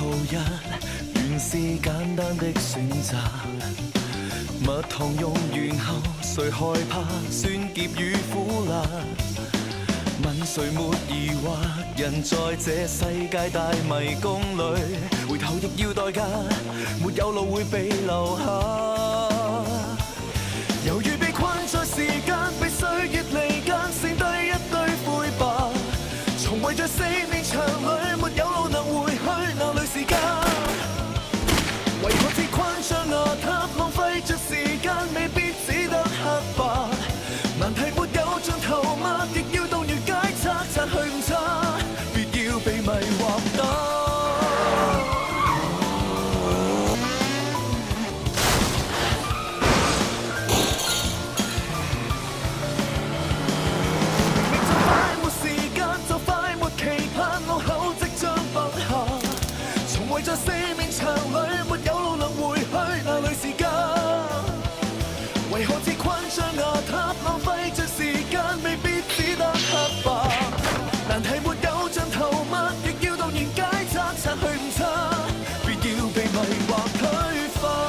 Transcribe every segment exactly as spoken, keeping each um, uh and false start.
後日原是簡單的選擇。蜜糖用完後，誰害怕酸澀與苦辣？問誰沒疑惑？人在這世界大迷宮裏，回頭亦要代價，沒有路會被留下。猶如被困在時間，被歲月離間，剩低一堆灰白。重圍在四面牆裏，沒有路能回去，哪裏是家？為何自困像牙塔，浪費着時間，未必只得黑白。難題沒有盡頭嗎？亦要到完解測，擦去誤差，別要被迷惑打。圍在四面牆裏，沒有路能回去，哪裏是家？為何自困像牙塔，浪費着時間，未必只得黑白。難題沒有盡頭嗎？亦要到完解測，擦去誤差，別要被迷惑推翻。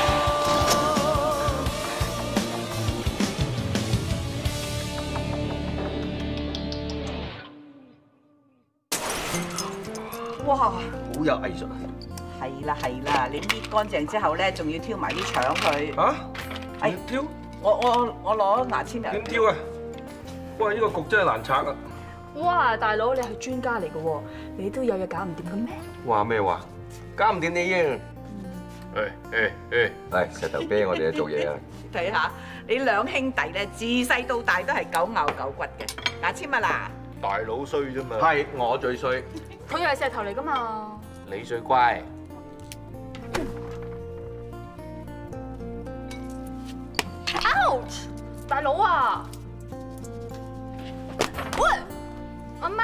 哇！ 好有藝術啊！ 係啦係啦，你搣乾淨之後咧，仲要挑埋啲腸佢。 嚇？ 哎， 挑？ 我我我攞牙籤嚟。 點挑啊？哇！呢個局真係難拆啊！ 哇，大佬你係專家嚟嘅喎，你都有嘢搞唔掂嘅咩？ 話咩話？搞唔掂你啫！誒誒誒，嚟石頭啤，我哋去做嘢啊！ 睇下你兩兄弟咧，自細到大都係狗咬狗骨嘅。牙籤啊嗱！ 大佬衰啫嘛。係我最衰。 佢又係石頭嚟㗎嘛？ 你最乖。 Ouch！ 大佬啊！喂，阿媽！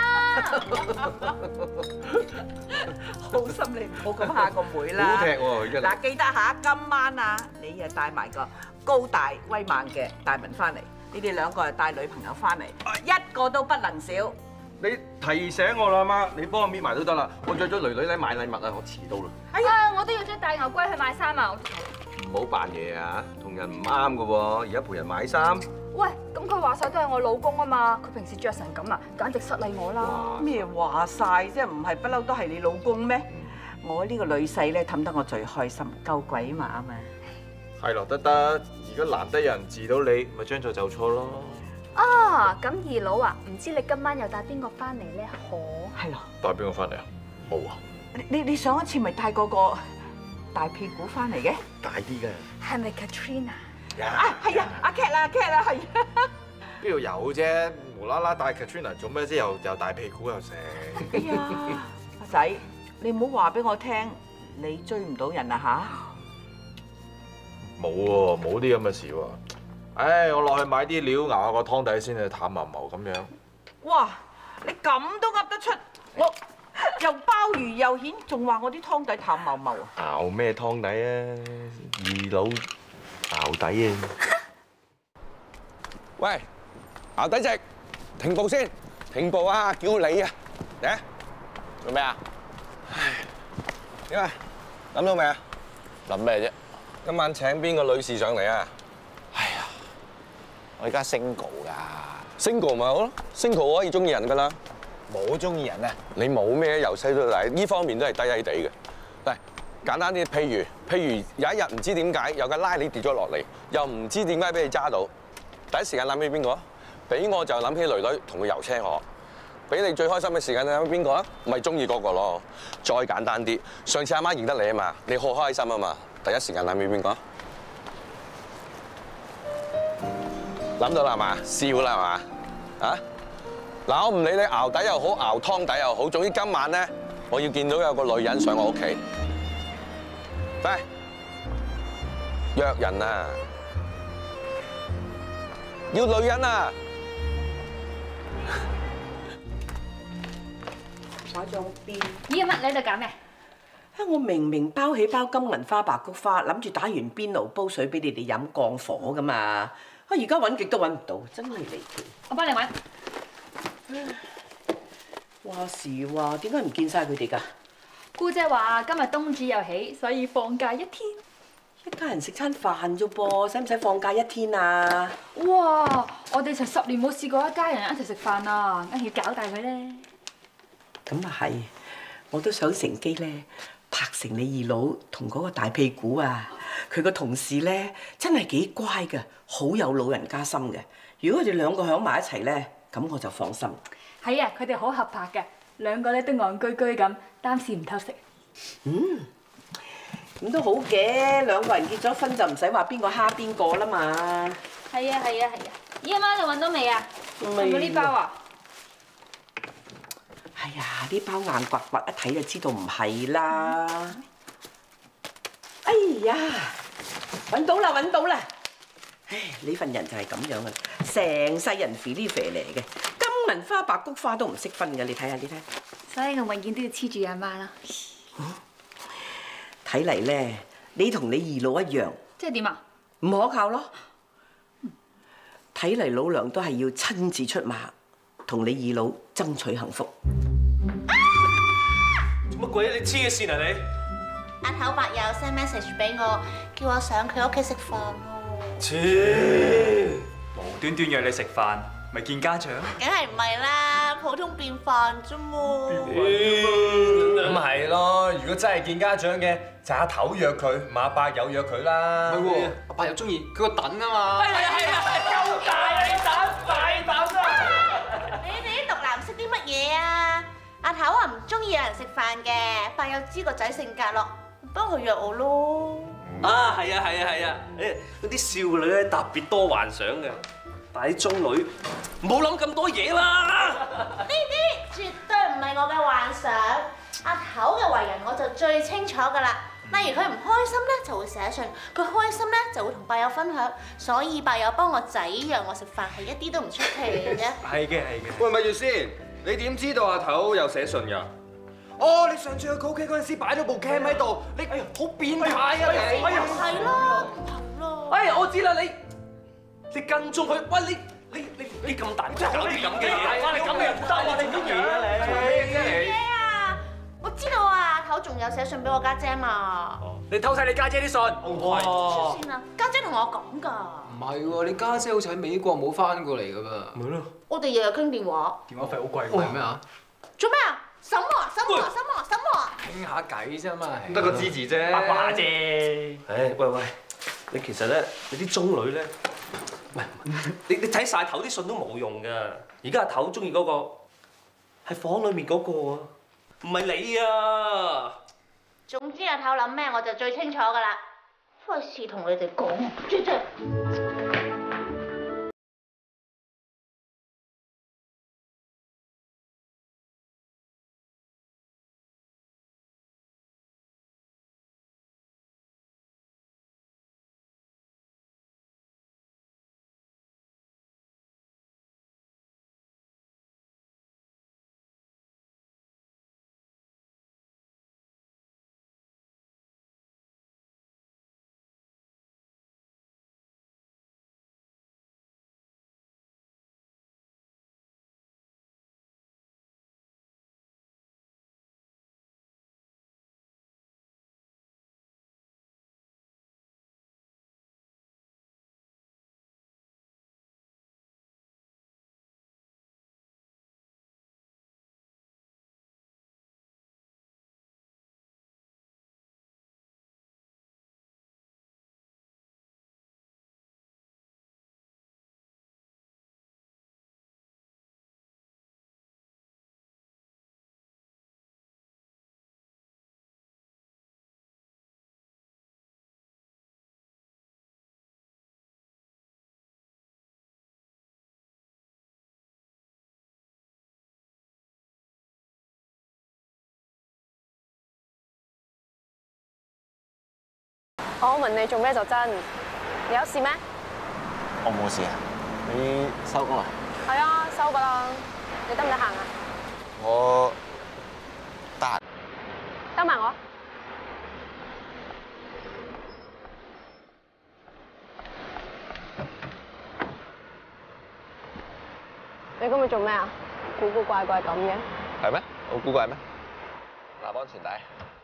好心你唔好咁嚇個妹啦。 好踢喎，真係。嗱， 記得下今晚啊，你啊帶埋個高大威猛嘅大文翻嚟，你哋兩個啊帶女朋友翻嚟，一個都不能少。 你提醒我啦，媽，你幫我搣埋都得啦。我約咗囡囡咧買禮物啊，我遲到啦。 哎呀，我都要追大牛龜去買衫啊！ 唔好扮嘢啊，同人唔啱㗎喎。而家陪人買衫。 喂，咁佢話晒都係我老公啊嘛，佢平時着成咁啊，簡直失禮我啦。 咩話晒？即係唔係不嬲都係你老公咩？我呢個女婿咧氹得我最開心，夠鬼馬啊嘛！ 係咯，得得，而家難得有人治到你，咪將錯就錯咯。 啊，咁二佬啊，唔知你今晚又帶邊個翻嚟咧？可係咯， 帶邊個翻嚟啊？冇啊！ 你你上一次咪帶嗰個大屁股翻嚟嘅？ 大啲嘅。 係咪 Katrina？ 啊，係啊，阿 Cat 啊 Cat 啊，係啊。 邊度有啫？無啦啦帶 Katrina 做咩啫？又又大屁股又成。 哎呀，阿仔，你唔好話俾我聽，你追唔到人啊吓？ 冇喎，冇啲咁嘅事喎。唉，我落去買啲料熬下個湯底先去淡茂茂咁樣。 哇！你咁都噏得出，我又鮑魚又蜆，仲話我啲湯底淡茂茂啊！ 熬咩湯底啊？二佬熬底啊！ 喂，熬底直，停步先，停步啊！叫你啊，嚟啊！做咩啊？唉，點啊？諗到未啊？諗咩啫？今晚請邊個女士上嚟啊？哎呀，我而家 single 㗎 ，single 咪好咯 ，single 可以中意人㗎啦。冇中意人啊？你冇咩？由細到大呢方面都係低低地嘅。嚟，簡單啲，譬如譬如有一日唔知點解有架拉鏈跌咗落嚟，又唔知點解俾你揸到，第一時間諗起邊個啊？俾我就諗起囡囡同佢遊車河。俾你最開心嘅時間你諗起邊個啊？咪中意嗰個咯。再簡單啲，上次阿媽認得你啊嘛，你好開心啊嘛，第一時間諗起邊個啊？諗到啦係嘛？笑啦係嘛？啊！嗱，我唔理你熬底又好，熬湯底又好，總之今晚咧，我要見到有個女人上我屋企。嚟，約人啊！要女人啊！ 擺咗邊？ 咦乜？你喺度搞咩？ 啊！我明明包起包金銀花白菊花，諗住打完邊爐煲水俾你哋飲降火噶嘛。啊！而家揾極都揾唔到，真係離奇。 我幫你揾。 話時話點解唔見晒佢哋㗎？ 姑姐話今日冬至又起，所以放假一天。 一家人食餐飯啫噃，使唔使放假一天啊？ 哇！我哋成十年冇試過一家人一齊食飯啦，梗係要搞大佢咧。 咁啊係，我都想乘機咧拍成你二佬同嗰個大屁股啊！佢個同事咧真係幾乖㗎，好有老人家心嘅。如果佢哋兩個響埋一齊咧，咁我就放心。 係啊，佢哋好合拍嘅，兩個咧都戇居居咁，擔屎唔偷食。 嗯。咁都好嘅，兩個人結咗婚就唔使話邊個蝦邊個啦嘛。 係啊係啊係啊！咦，阿媽你揾到未啊？揾到呢包啊？ 哎呀，呢包硬刮刮，一睇就知道唔係啦。哎呀，揾到啦揾到啦！唉，呢份人就係咁樣啊，成世人肥呢肥嚟嘅，金銀花白菊花都唔識分嘅，你睇下你睇。 所以我永遠都要黐住阿媽啦。 睇嚟咧，你同你二佬一樣， 即係點啊？ 唔可靠咯。睇嚟老娘都係要親自出馬，同你二佬爭取幸福。 做乜鬼？你黐嘅線啊你！ 阿頭白又 send message 俾我，叫我上佢屋企食飯喎。 切！無端端約你食飯，咪見家長？ 梗係唔係啦，普通便飯啫嘛。 咁係咯，如果真係見家長嘅，就阿頭約佢，唔係阿伯友約佢啦。 係喎，阿伯又中意，佢個等啊嘛。係啊係啊，夠大你等，快等啊！ 你哋啲毒男識啲乜嘢啊？阿頭話唔中意有人食飯嘅，伯友知個仔性格咯，幫佢約我咯。 啊係啊係啊係啊，誒嗰啲少女咧特別多幻想嘅，但係啲中女唔好諗咁多嘢啦。 呢啲絕對唔係我嘅幻想，阿頭嘅為人我就最清楚㗎啦。例如佢唔開心咧就會寫信，佢開心咧就會同伯友分享，所以伯友幫我仔約我食飯係一啲都唔出奇嘅啫。 係嘅係嘅。 喂，咪住先，你點知道阿頭有寫信㗎？哦，你上次去佢屋企嗰陣時擺咗部 cam 喺度，你好變態啊你！ 哎呀， 係咯，係咯。 哎呀，我知啦，你你跟蹤佢，喂你你你你咁大，真係搞啲咁嘅嘢，哇你咁嘅唔得喎，你咁嘢啊你！ 嘢啊！我知道啊，頭仲有寫信俾我家姐嘛。 你偷睇你家姐啲信？哇！ 出先啦，家姐同我講㗎。 唔係喎，你家姐好似喺美國冇翻過嚟㗎噃。 咪咯， 我哋日日傾電話。 電話費好貴喎。係咩啊？ 做咩啊？什麼啊？什麼啊？什麼啊？什麼啊？ 傾下偈啫嘛， 得個支持啫， 八卦啫。唉，喂喂，你其實咧，你啲中女咧，唔係你你睇晒頭啲信都冇用㗎。而家阿頭中意嗰個係房裡面嗰個啊，唔係你啊。 總之阿頭諗咩我就最清楚㗎啦，費事同你哋講，姐姐。 我問你做咩就真？你有事咩？ 我冇事啊，你收工啦？ 係啊，收㗎啦。你得唔得閒啊？ 我得閒。 得埋我。你今日做咩啊？古古怪怪咁嘅。 係咩？好古怪咩？嗱，安全帶。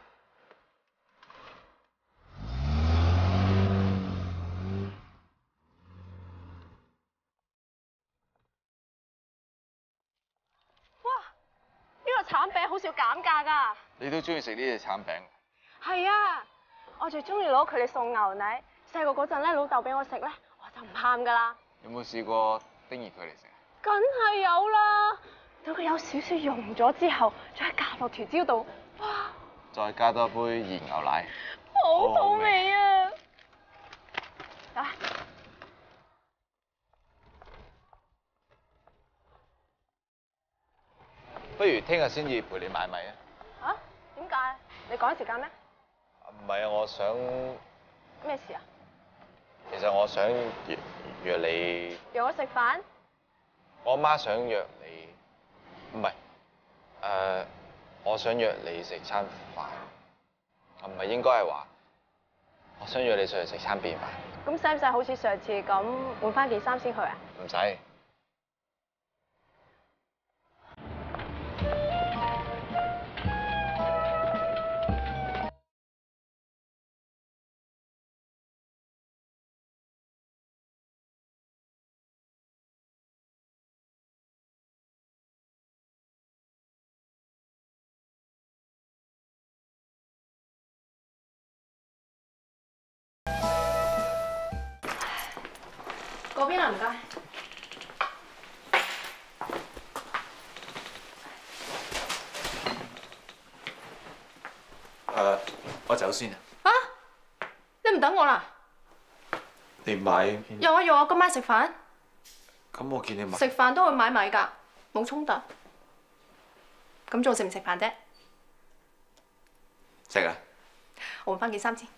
橙餅好少減價㗎。 你都中意食呢隻橙餅？ 係啊，我最中意攞佢哋送牛奶。細個嗰陣咧，老豆俾我食咧，我就唔喊㗎啦。 有冇試過叮熱佢嚟食？ 梗係有啦，到佢有少少溶咗之後，再加落條蕉度，哇！ 再加多杯熱牛奶， 好好味啊！啊！ 不如聽日先至陪你買米啊！ 嚇？點解？你趕時間咩？ 唔係啊，我想咩事啊？ 其實我想約約你， 約我食飯？ 我阿媽想約你，唔係誒，我想約你食餐飯，唔係應該係話，我想約你上去食餐便飯。 咁使唔使好似上次咁換翻件衫先去啊？ 唔使。 嗰邊啊，唔該。 誒，我走先啊！ 啊！你唔等我啦？ 你買？ 約我約我今晚食飯？ 咁我見你買。 食飯都會買米㗎，冇衝突。咁仲食唔食飯啫？ 食啊！ 我換翻件衫先。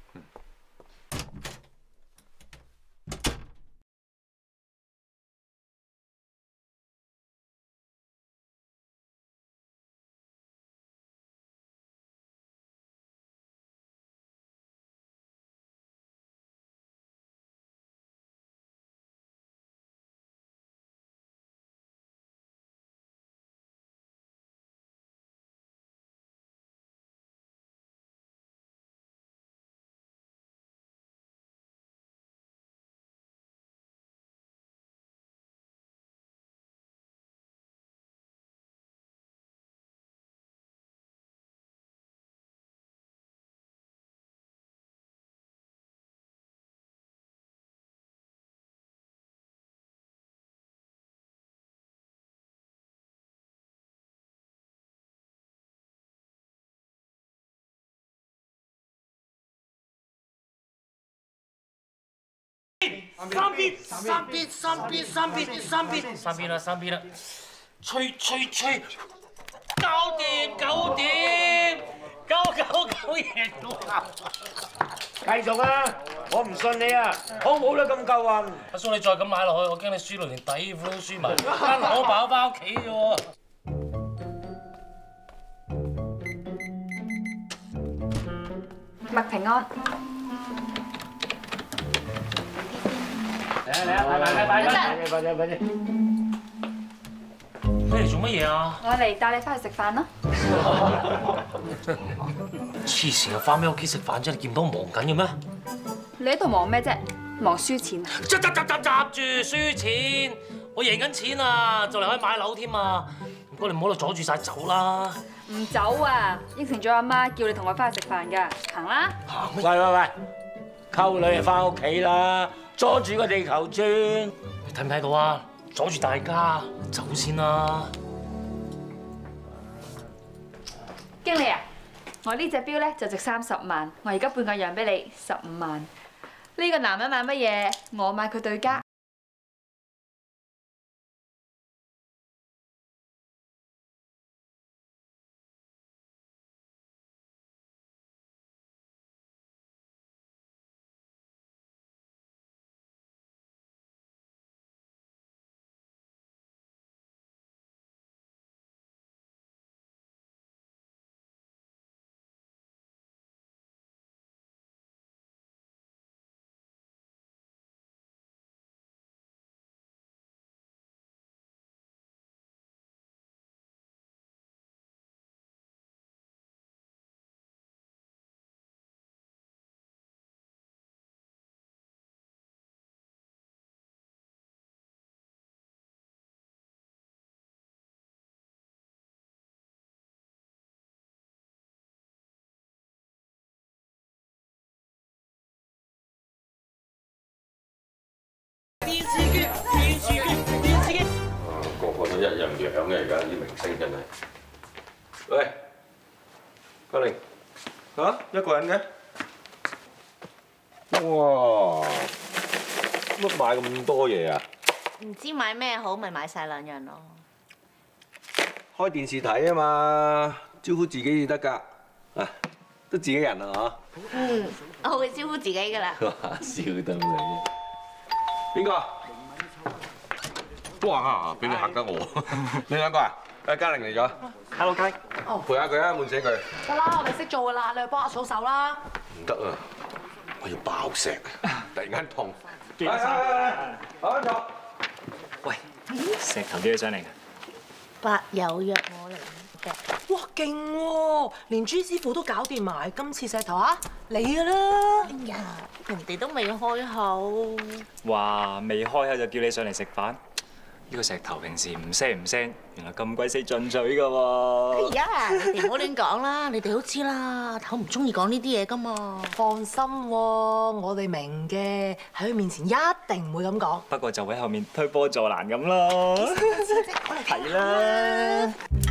三邊，三邊，三邊，三邊，三邊，三邊啦，三邊啦，吹吹吹，搞掂，搞掂，搞搞搞贏到！ 繼續啊！我唔信你啊！好唔好啦？咁夠運。 阿叔你再咁買落去，我驚你輸到連底褲都輸埋，間攞飽翻屋企啫喎！ 麥平安。 嚟啊嚟啊！快快快快快快快啲！ 你嚟做乜嘢啊？ 我嚟帶你翻去食飯啦。 黐線啊！翻咩屋企食飯啫？你見唔到我忙緊嘅咩？ 你喺度忙咩啫？忙輸錢啊！ 執執執執執住輸錢！我贏緊錢啊！就嚟可以買樓添啊！唔該你唔好喺度阻住晒走啦！ 唔走啊！應承咗阿媽叫你同我翻去食飯㗎，行啦！ 喂喂喂，溝女就翻屋企啦，阻住個地球轉。 你睇唔睇到啊？阻住大家，走先啦！ 經理啊，我呢隻錶咧就值三十萬，我而家半個讓俾你，十五萬。呢個男人買乜嘢？我買佢對家。 一樣樣嘅，而家啲明星真係。喂，嘉玲，嚇一個人嘅？哇！乜買咁多嘢啊？ 唔知買咩好，咪買晒兩樣咯。 開電視睇啊嘛，招呼自己至得㗎。啊，都自己人啊嗬。 嗯，我會招呼自己㗎啦。 哇！笑得你啫。邊個？哇！俾你嚇得我。你兩個啊？誒，嘉玲嚟咗。Hello， 嘉。哦。陪下佢啊，悶死佢。 得啦，我哋識做㗎啦，你去幫阿嫂手啦。 唔得啊！我要爆石，突然間痛。 見晒。 好坐。 喂，石頭啲嘢上嚟㗎。 白有約我嚟嘅。 哇，勁喎！連朱師傅都搞掂埋，今次石頭啊，你㗎啦。 哎呀，人哋都未開口。 哇，未開口就叫你上嚟食飯？呢個石頭平時唔聲唔聲，原來咁鬼死進取㗎喎！ 哎呀，你哋唔好亂講啦，你哋都知啦，阿頭唔中意講呢啲嘢㗎嘛。 放心喎，我哋明嘅，喺佢面前一定唔會咁講。 不過就喺後面推波助瀾咁咯。係啦。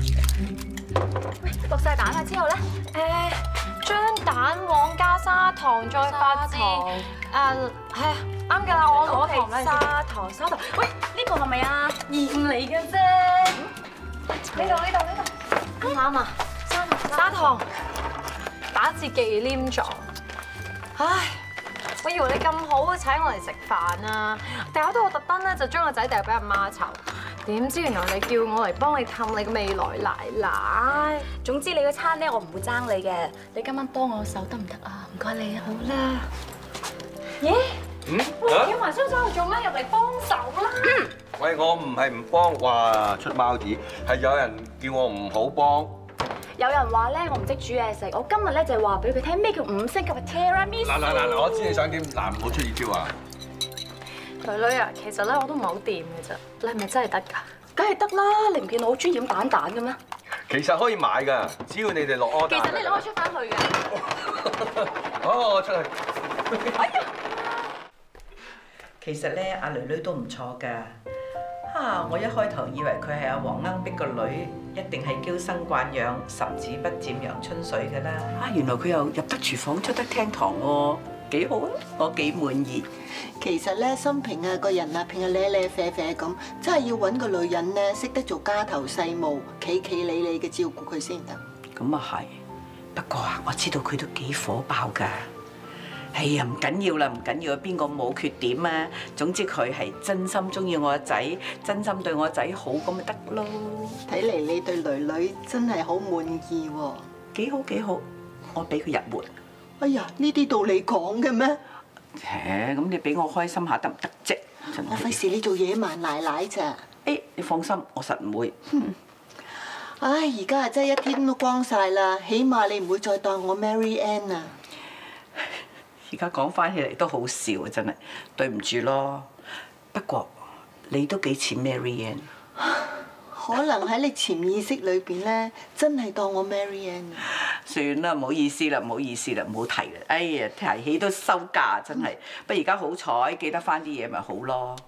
落晒蛋啦之後咧，誒將蛋黃加砂糖再發至誒係啊啱㗎啦，我攞係砂糖砂糖。喂，呢個係咪啊鹽嚟嘅啫？呢度呢度呢度啱唔啱啊？砂糖砂糖打至忌廉狀。唉，我以為你咁好請我嚟食飯啊，掉到我特登咧就將個仔掉俾阿媽湊。點知原來你叫我嚟幫你氹你個未來奶奶。總之你個餐咧我唔會爭你嘅，你今晚幫我手得唔得啊？唔該你啊。好啦。咦？ 嗯？ 喂，叫埋雙手去做咩？入嚟幫手啦。 喂，我唔係唔幫，哇出貓子，係有人叫我唔好幫。 有人話咧我唔識煮嘢食，我今日咧就係話俾佢聽咩叫五星級嘅 Tiramisu。 嗱嗱嗱，我知你想點，嗱唔好出意招啊！ 女女啊，其實咧我都唔係好掂嘅啫，你係咪真係得㗎？梗係得啦，你唔見我好專業蛋蛋嘅咩？ 其實可以買㗎，只要你哋落 order。 其實你攞我出翻去嘅。 好，我出去。 哎呀！ 其實咧，阿女女都唔錯㗎。啊，我一開頭以為佢係阿黃鶯碧個女，一定係嬌生慣養，十指不沾陽春水㗎啦。啊，原來佢又入得廚房，出得廳堂喎，幾好啊！我幾滿意。 其實咧，心平啊個人啊，平日咧咧啡啡咁，真係要揾個女人咧，識得做家頭細務，企企理理嘅照顧佢先得。 咁啊係，不過啊，我知道佢都幾火爆㗎。哎呀，唔緊要啦，唔緊要，邊個冇缺點啊？總之佢係真心中意我個仔，真心對我個仔好咁咪得咯。 睇嚟你對女女真係好滿意喎。 幾好幾好，我俾佢入門。 哎呀，呢啲道理講嘅咩？ 誒，咁你俾我開心下得唔得啫？ 我費事你做野蠻奶奶咋？ 誒，你放心，我實唔會。 唉，而家啊真係一天都光晒啦，起碼你唔會再當我 Mary Ann 啊！ 而家講翻起嚟都好笑啊，真係對唔住咯。不過你都幾似 Mary Ann。 可能喺你潛意識裏邊咧，真係當我 Mary Ann。 算啦，唔好意思啦，唔好意思啦，唔好提啦。哎呀，提起都收價，真係。不過而家好彩，記得翻啲嘢咪好咯。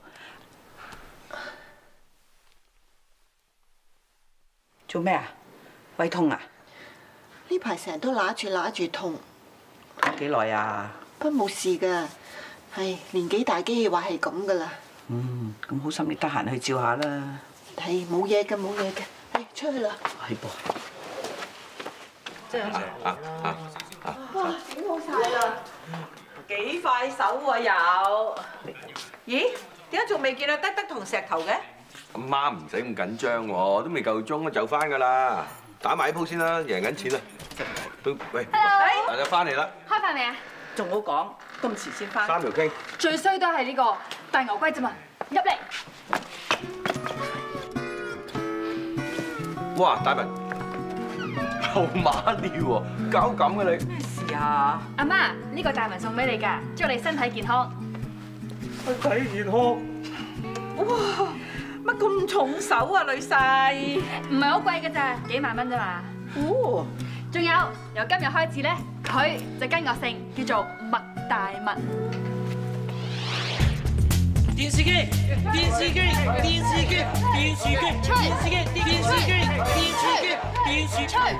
做咩啊？胃痛啊？ 呢排成日都揦住揦住痛。 幾耐啊？ 不過冇事㗎，係年紀大機器話係咁㗎啦。 嗯，咁好心你得閒去照下啦。 係冇嘢嘅，冇嘢嘅，係出去啦。 係噃。 真係啊啊啊！ 哇，整好晒啦！ 幾快手喎又？咦？點解仲未見到德德同石頭嘅？ 阿媽唔使咁緊張喎，都未夠鐘都走翻㗎啦。打埋啲鋪先啦，贏緊錢啦。都喂，大家翻嚟啦。 開飯未啊？ 仲好講，咁遲先翻。 三條傾。 最衰都係呢個大牛龜啫嘛，入嚟。 哇，大文，後馬尿喎，搞咁嘅你。 咩事啊？ 阿媽，呢個大文送俾你㗎，祝你身體健康。 身體健康。 哇！乜咁重手啊，女婿？ 唔係好貴㗎咋，幾萬蚊啫嘛。 哦。 仲有，由今日開始咧，佢就跟我姓，叫做麥大文。 電視機，電視機，電視機，電視機，電視機，電視機，電視機，電視機。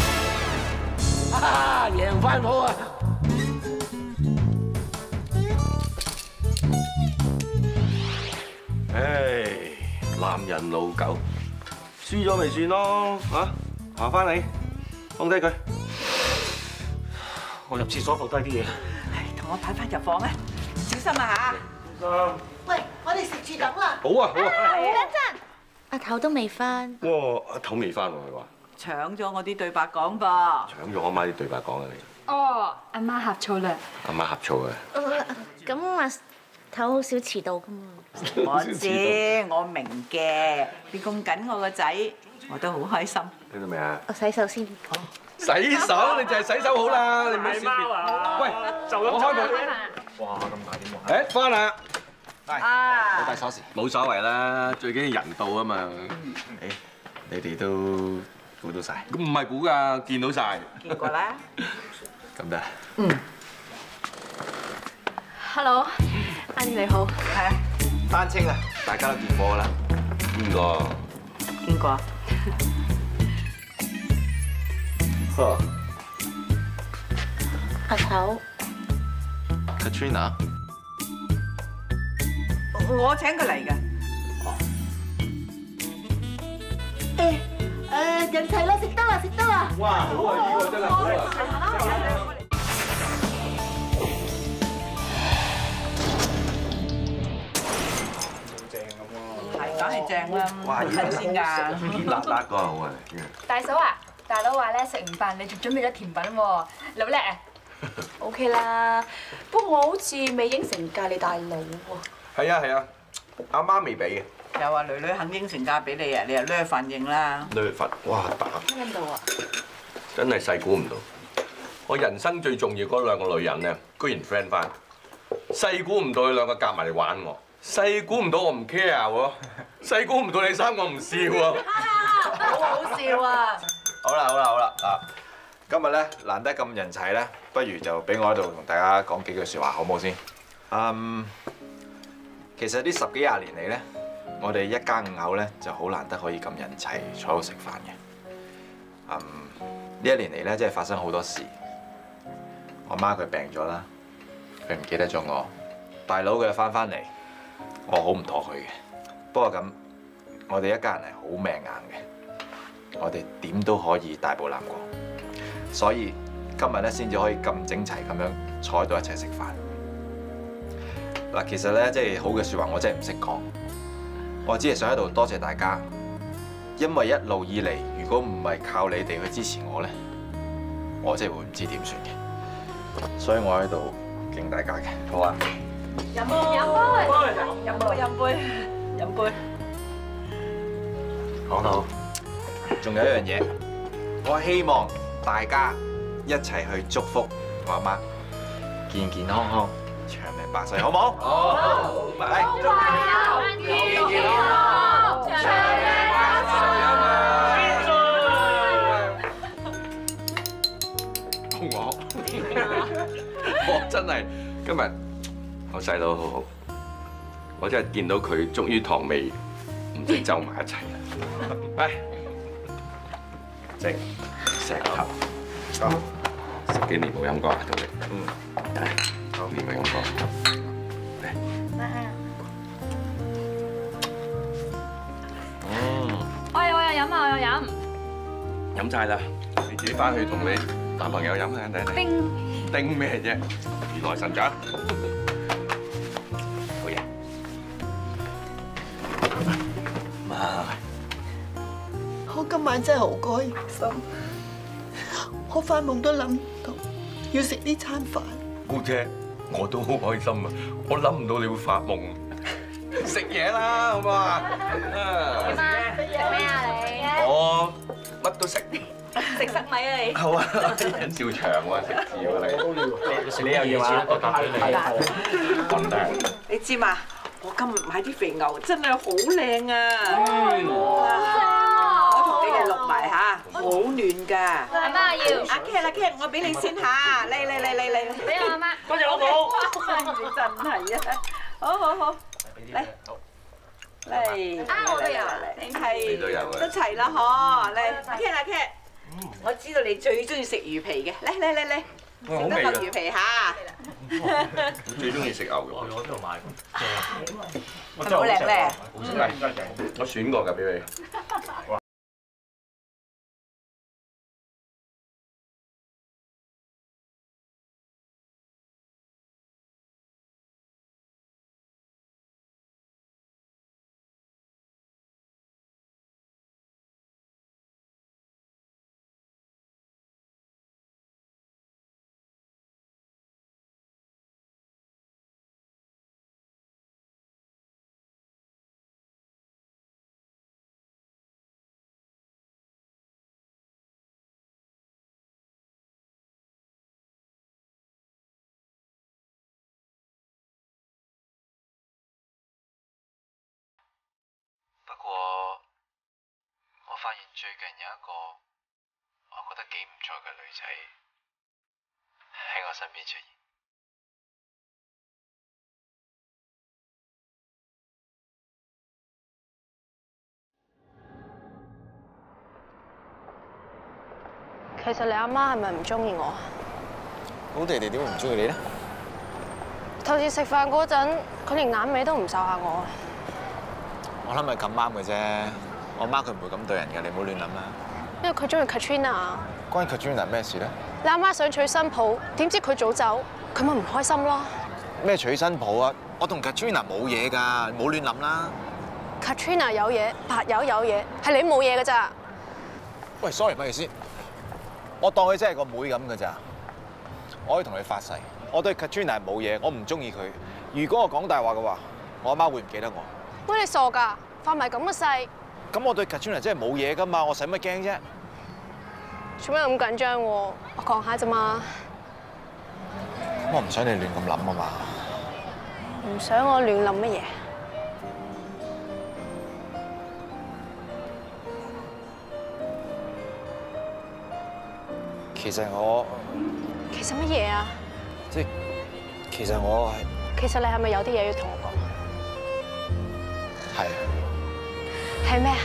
啊！贏翻我啊！ 唉，男人老狗，輸咗咪算咯，嚇，爬翻嚟，放低佢。我入廁所放低啲嘢。 同我擺翻入房啊！小心啊嚇！ 喂，我哋食住等啦。 好啊好啊。 等陣，阿頭都未翻。 哇！阿頭未翻喎，佢話。 搶咗我啲對白講噃。 搶咗我媽啲對白講啊你。 哦，阿媽呷醋啦。 阿媽呷醋啊。 咁阿頭好少遲到噶嘛。 我知，我明嘅。你咁緊我個仔，我都好開心。 聽到未啊？ 我洗手先。 好。 洗手，你就係洗手好啦，你唔好小便。喂，就咁開門。 哇，咁大點喎？ 誒，翻啦。 啊！ 冇帶鎖匙。 冇所謂啦，最緊要人到啊嘛。誒，你哋都估到晒？咁唔係估㗎，見到晒。 見過啦。 咁得。 嗯。 Hello，阿姨你好。 係啊。 單清啊，大家都見過啦。 邊個？ 見過。 呵。 阿頭。 Katrina。 我請佢嚟嘅。 誒誒，人齊啦，食得啦，食得啦。 哇！好啊，呢個真係好啊。 係，梗係正啦。 哇！呢個先㗎。 熱辣辣個好啊！ 大嫂啊，大佬話咧食完飯你仲準備咗甜品喎，你好叻啊 ？OK 啦，不過我好似未應承嫁你大佬喎。 係啊係啊，阿媽未俾嘅。 又話女女肯應承嫁俾你啊，你又掠反應啦。 掠佛，哇打！ 聽到啊！ 真係細估唔到，我人生最重要嗰兩個女人咧，居然 friend 翻。細估唔到佢兩個夾埋嚟玩我，細估唔到我唔 care 喎，細估唔到你三個唔笑喎。 好好笑啊！ 好啦好啦好啦啊！今日咧難得咁人齊咧，不如就俾我喺度同大家講幾句説話，好唔好先？嗯，其實呢十幾廿年嚟咧，我哋一家五口咧就好難得可以咁人齊坐喺度食飯嘅。嗯，呢一年嚟咧，真係發生好多事。我媽佢病咗啦，佢唔記得咗我。大佬佢翻返嚟，我好唔妥佢嘅。不過咁，我哋一家人係好命硬嘅，我哋點都可以大步攬過。所以今日咧先至可以咁整齊咁樣坐喺度一齊食飯。嗱，其實咧即係好嘅説話，我真係唔識講。我只係想喺度多謝大家，因為一路以嚟，如果唔係靠你哋去支持我咧，我真係會唔知點算嘅。所以我喺度敬大家嘅，好啊！ 飲杯，飲杯，飲杯，飲杯。 講到，仲有一樣嘢，我希望大家一齊去祝福我阿媽健健康康、長命百歲，好唔好？好，嚟，祝你健健康康、長命百歲啊嘛！ 我，我真係今日我細佬好好，我真係見到佢終於堂味唔使走埋一齊啦。嚟，食石頭，十幾年冇飲過啊，同你。嗯，好年未飲過。嚟。嗯。 我有我有飲啊，我有飲。 飲晒啦，你自己翻去同你男朋友飲啦，弟弟。 叮。 叮咩啫？如來神掌。好嘢。媽。 我今晚真係好開心，我發夢都諗唔到要食呢餐飯。 姑姐，我都好開心啊！我諗唔到你會發夢。食嘢啦，好唔好啊？ 點啊？食咩啊你？ 我乜都食。 食塞米啊你？ 好啊，忍笑長喎，食字喎你。 你又要啊？ 咁大。 你知嘛？我今日買啲肥牛真係好靚啊！我同你哋錄埋嚇，好嫩㗎。 阿媽要。 阿 K 啦 K，我俾你先嚇，嚟嚟嚟嚟嚟。 俾我阿媽。 多謝老母。 你真係啊！好好好。 嚟嚟， 啊我都有， 你係你都有嘅都齊啦嗬，嚟阿 Ken 阿 Ken，我知道你最中意食魚皮嘅，嚟嚟嚟嚟，食多個魚皮嚇。 最中意食牛肉。 我邊度買？ 我真係好靚咧。 我選過㗎，俾你。 不過，我發現最近有一個我覺得幾唔錯嘅女仔喺我身邊出現。 其實你阿媽係咪唔中意我？ 好地地點會唔中意你咧？ 頭次食飯嗰陣，佢連眼尾都唔睄下我。 我諗係咁啱嘅啫，我媽佢唔會咁對人嘅，你唔好亂諗啦。 因為佢中意 Katrina。關 Katrina 咩事咧？ 你阿媽想娶新抱，點知佢早走，佢咪唔開心咯？ 咩娶新抱啊？我同 Katrina 冇嘢㗎，唔好亂諗啦。 Katrina 有嘢，白友有嘢，係你冇嘢㗎咋？ 喂 ，sorry， 唔好意思，我當佢真係個妹咁㗎咋。我可以同你發誓，我對 Katrina 冇嘢，我唔中意佢。如果我講大話嘅話，我阿媽會唔記得我。 喂，你傻㗎？發埋咁嘅誓。 咁我對 Katrina 真係冇嘢㗎嘛，我使乜驚啫？ 做咩咁緊張喎？我講下啫嘛。 我唔想你亂咁諗啊嘛。 唔想我亂諗乜嘢？ 其實我其實乜嘢啊？ 即係其實我係其實你係咪有啲嘢要同我講？ 係。 係咩啊？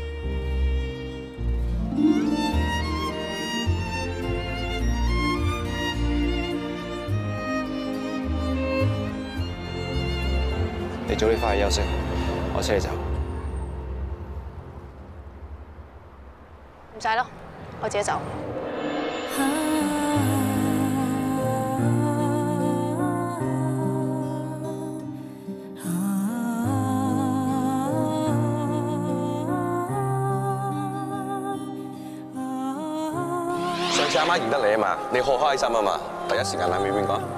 你早啲翻去休息，我車你走。 唔使咯，我自己走。 上次阿媽認得你啊嘛，你好開心啊嘛，第一時間諗起邊個？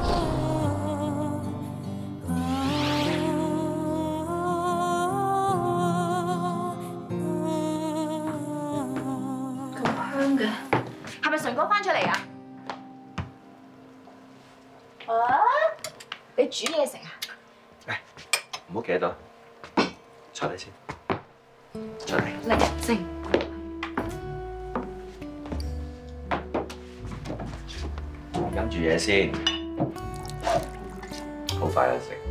係咪順哥翻出嚟啊？ 啊！ 你煮嘢食啊？ 唔好企喺度，坐低先，坐低。 嚟靜。 飲住嘢先，好快就食。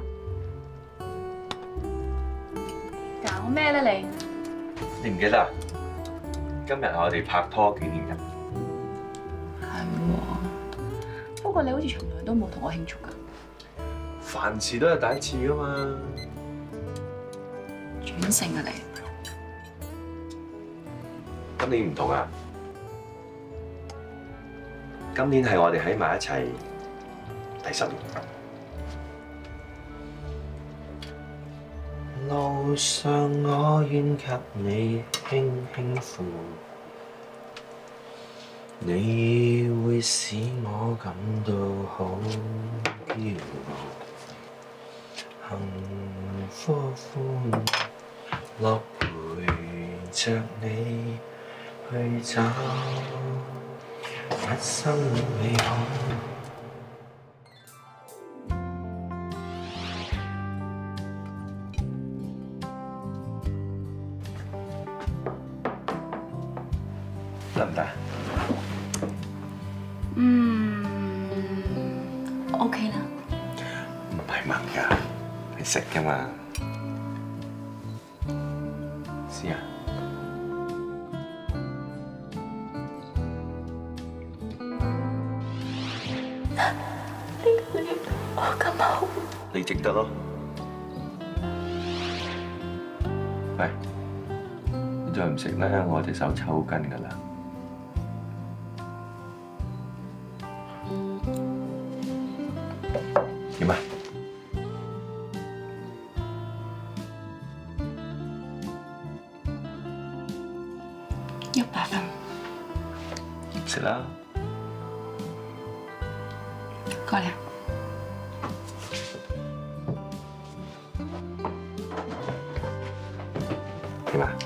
搞咩咧你？ 你唔記得啊？今日係我哋拍拖紀念日。 係喎，不過你好似從來都冇同我慶祝㗎。 凡事都有第一次㗎嘛。 轉性啊你！ 今年唔同啊！今年係我哋喺埋一齊第十年。路上我願給你輕輕撫，你會使我感到好驕傲，幸福歡樂陪着你去找一生美好。得唔得？ 嗯，OK 啦。 唔係盲㗎，你食㗎嘛。試下。 我咁好， 你值得咯。喂，你再唔食咧，我隻手抽筋㗎啦。點啊？ 一百分。 食啦。 過嚟。 點啊？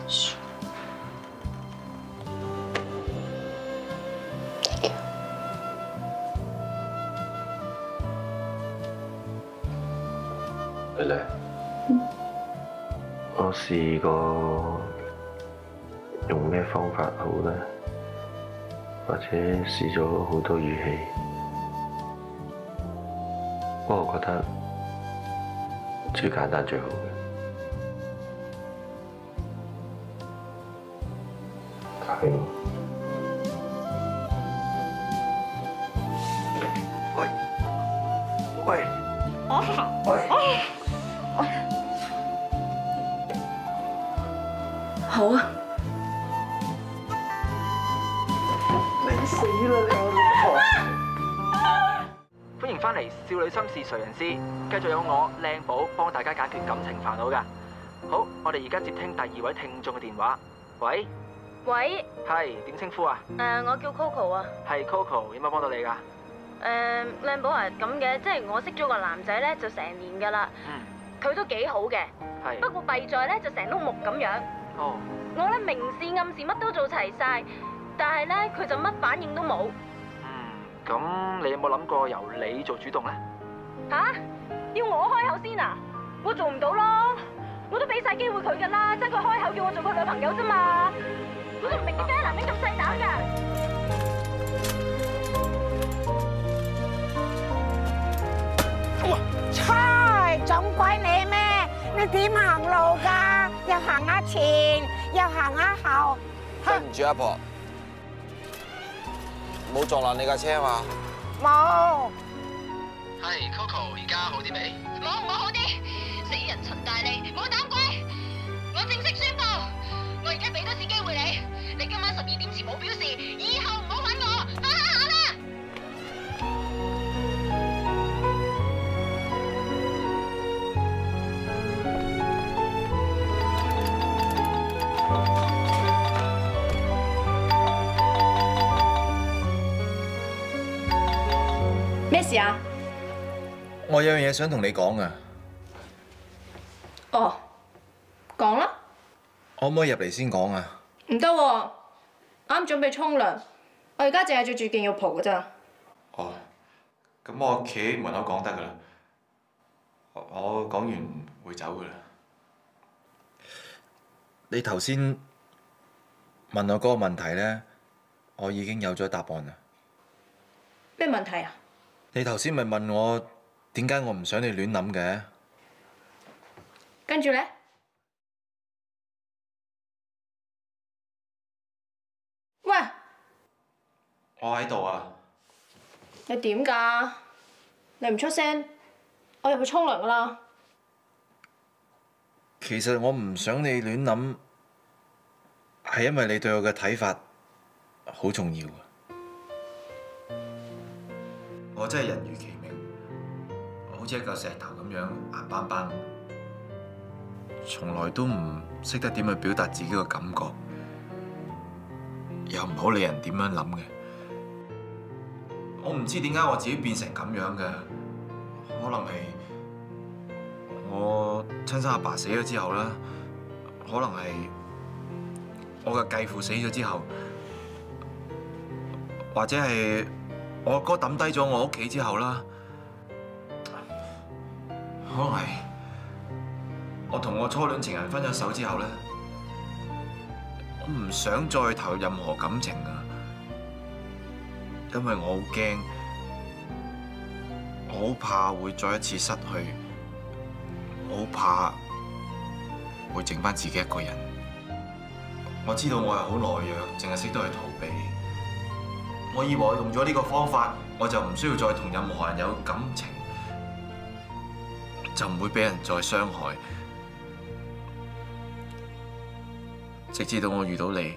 蕾蕾，我試過用咩方法好咧，或者試咗好多語氣，不過我覺得最簡單最好嘅。喂喂喂！ 好啊！ 你死啦你我老婆！ 歡迎翻嚟《少女心事誰人知》，繼續有我靚寶幫大家解決感情煩惱㗎。好，我哋而家接聽第二位聽眾嘅電話。喂？ 喂？ 係點稱呼啊？ 誒，我叫 Coco 啊。 係 Coco，有冇幫到你㗎？ 誒，靚寶啊，咁嘅，即係我識咗個男仔咧，就成年㗎啦。 嗯。 佢都幾好嘅。 係。 不過弊在咧，就成碌木咁樣。 哦。 我咧明示暗示乜都做齊晒，但係咧佢就乜反應都冇。 嗯，咁你有冇諗過由你做主動咧？ 吓？要我開口先啊？我做唔到咯，我都俾晒機會佢㗎啦，即係佢開口叫我做佢女朋友啫嘛。我都唔明點解男人咁細膽㗎。 猜，總鬼你咩？你點行路㗎？又行下前，又行下後。 對唔住阿婆，冇撞爛你架車嘛？ 冇。 係 Coco，而家好啲未？ 冇冇好啲，死人陳大利，冇膽鬼！我正式宣布，我而家俾多次機會你，你今晚十二點前冇表示，以後唔好揾我，快下下啦！ 咩事啊？ 我有樣嘢想同你講啊！ 哦，講啦。 可唔可以入嚟先講啊？ 唔得喎，啱準備沖涼，我而家淨係着住件浴袍㗎咋。 哦，咁我企喺門口講得噶啦。我講完會走噶啦。你頭先問我嗰個問題咧，我已經有咗答案啦。 咩問題啊？ 你頭先咪問我點解我唔想你亂諗嘅？ 跟住咧？喂！ 我喺度啊！ 你點㗎？你唔出聲，我入去沖涼㗎啦。 其實我唔想你亂諗，係因為你對我嘅睇法好重要啊！我真係人如其名，好似一嚿石頭咁樣硬邦邦，從來都唔識得點去表達自己嘅感覺，又唔好理人點樣諗嘅。我唔知點解我自己變成咁樣嘅，可能係我親生阿爸死咗之後啦，可能係我嘅繼父死咗之後，或者係我阿哥抌低咗我屋企之後啦，可能係我同我初戀情人分咗手之後咧，我唔想再投入任何感情啊，因為我好驚，我好怕會再一次失去我好怕會剩翻自己一個人。我知道我係好懦弱，淨係識得去逃避。我以為我用咗呢個方法，我就唔需要再同任何人有感情，就唔會俾人再傷害。直至到我遇到你，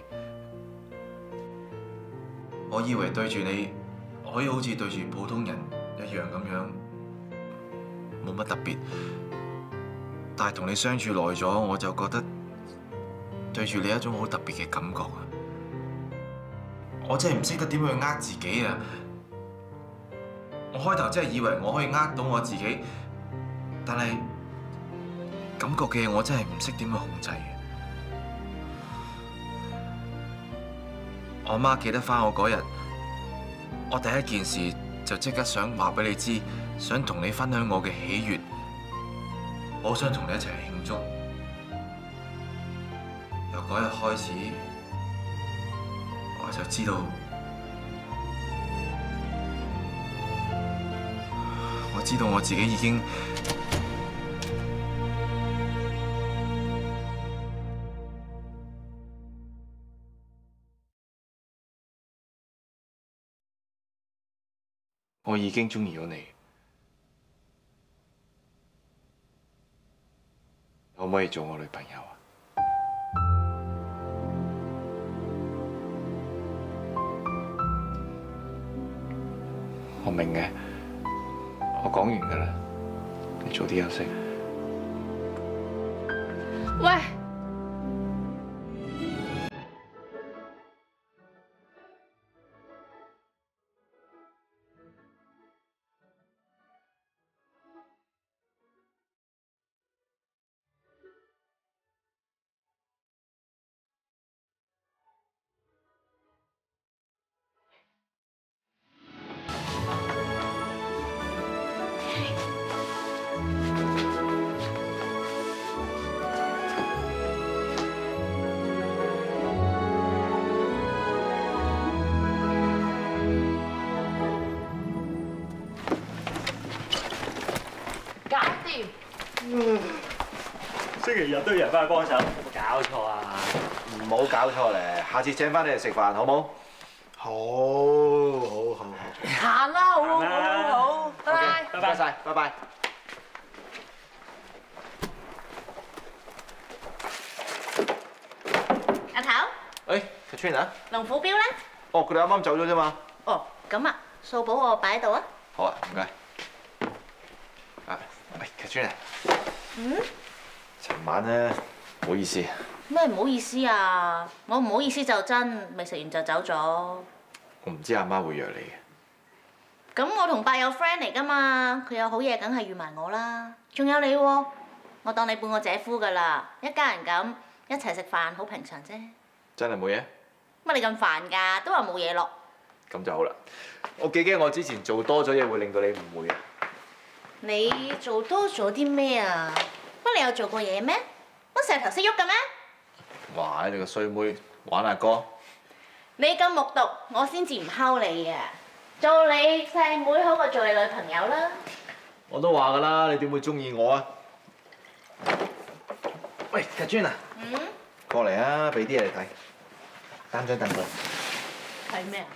我以為對住你可以好似對住普通人一樣咁樣，冇乜特別。但係同你相處耐咗，我就覺得對住你一種好特別嘅感覺啊！我真係唔識得點樣去呃自己啊！我開頭真係以為我可以呃到我自己，但係感覺嘅嘢我真係唔識點去控制嘅。我媽記得返我嗰日，我第一件事就即刻想話俾你知，想同你分享我嘅喜悅，我好想同你一齊慶祝。由嗰日開始，我就知道，我知道我自己已經我已經鍾意咗你，可唔可以做我女朋友啊？我明嘅，我講完㗎啦，你早啲休息。 喂！ 星期日都有人翻去幫手，有冇搞錯啊？ 唔好搞錯咧，下次請翻你嚟食飯好冇？好，好，好，好。 行啦，好好好好，拜拜。 唔該晒，拜拜。 阿頭， 誒 ，Katrina， 龍虎標咧？ 哦，佢哋啱啱走咗啫嘛。 哦，咁啊，數簿我擺喺度啊。 好啊，唔該。啊，喂 ，Katrina。嗯？尋晚咧，唔好意思。 咩唔好意思啊？我唔好意思就真，未食完就走咗。 我唔知阿媽會約你嘅。 咁我同伯有 friend 嚟㗎嘛，佢有好嘢梗係預埋我啦。仲有你喎，我當你半個姐夫㗎啦，一家人咁一齊食飯好平常啫。 真係冇嘢？ 乜你咁煩㗎？都話冇嘢咯。 咁就好啦。我幾驚我之前做多咗嘢會令到你誤會啊。 你做多咗啲咩啊？乜你有做過嘢咩？乜石頭識喐嘅咩？ 哇！你個衰妹玩阿哥。 你咁木獨，我先至唔睺你啊！做你細妹好過做你女朋友啦。 我都話㗎啦，你點會中意我啊？喂 ，Katrina。嗯。過嚟啊！俾啲嘢你睇。擔張凳過嚟。 睇咩啊？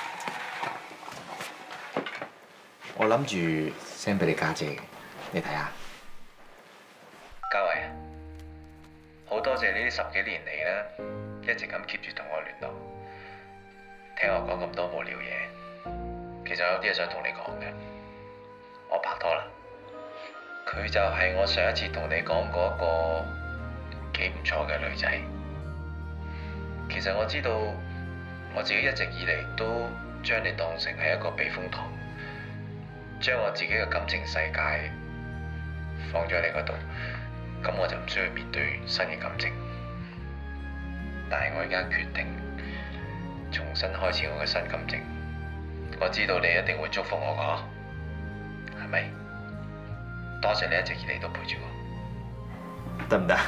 我諗住 send 俾你家姐嘅，你睇下。 嘉慧啊，好多謝你呢十幾年嚟啦，一直咁 keep 住同我聯絡，聽我講咁多無聊嘢。其實有啲嘢想同你講嘅，我拍拖啦。佢就係我上一次同你講過一個幾唔錯嘅女仔。其實我知道我自己一直以嚟都將你當成係一個避風塘，將我自己嘅感情世界放咗喺你嗰度。咁我就唔需要面對新嘅感情，但係我而家決定重新開始我嘅新感情。我知道你一定會祝福我㗎，係咪？多謝你一直以嚟都陪住我， 得唔得？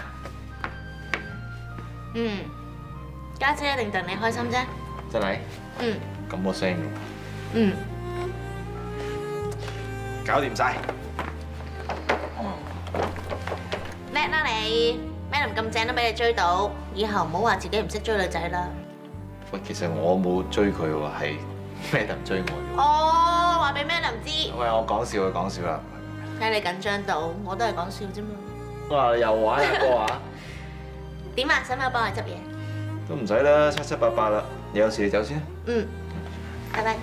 嗯，家姐一定戥你開心啫。 真係？ 嗯。 咁我 send 㗎。 嗯。 搞掂晒。 叻啦你 ，Madam 咁正都俾你追到，以後唔好話自己唔識追女仔啦。 喂，其實我冇追佢喎，係 Madam 追我嘅。 哦，話俾 Madam 知。 喂，我講笑，講笑啦。 睇你緊張到，我都係講笑啫嘛。 哇，又玩啊哥啊！ 點啊？使唔使我幫你執嘢？ 都唔使啦，七七八八啦。你有事你走先。 嗯，拜拜。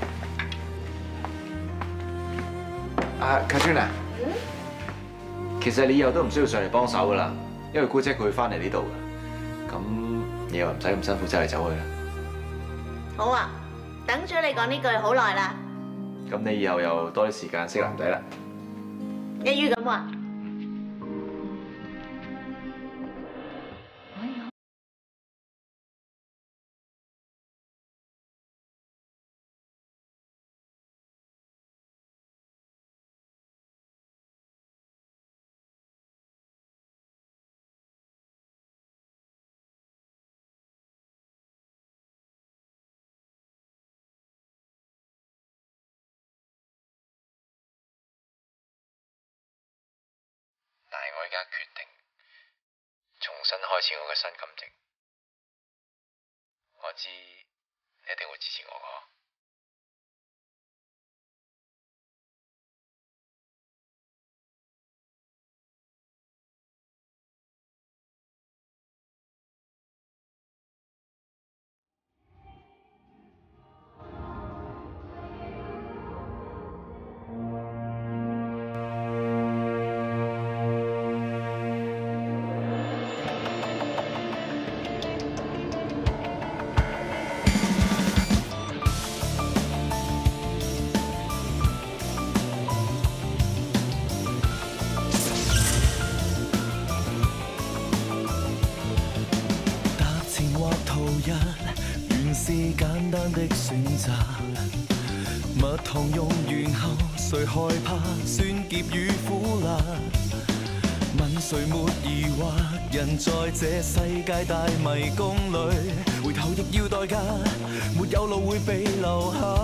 啊 ，Katrina。嗯。其實你以後都唔需要上嚟幫手噶啦，因為姑姐佢會翻嚟呢度嘅。咁你又唔使咁辛苦走嚟走去啦。 好啊，等咗你講呢句好耐啦。 咁你以後又多啲時間識男仔啦。 一於咁話。 但係我而家決定重新開始我嘅新感情，我知你一定會支持我㗎。 原是簡單的選擇，蜜糖用完後，誰害怕酸澀與苦辣？問誰沒疑惑？人在這世界大迷宮裏，回頭亦要代價，沒有路會被留下。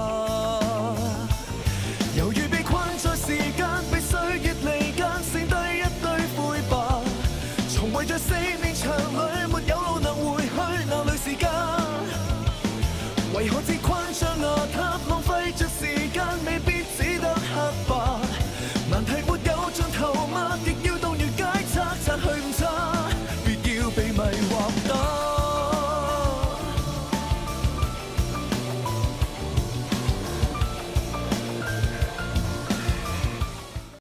猶豫被困在時間，被歲月離間，剩低一堆灰白，從圍着四面牆裏沒有路。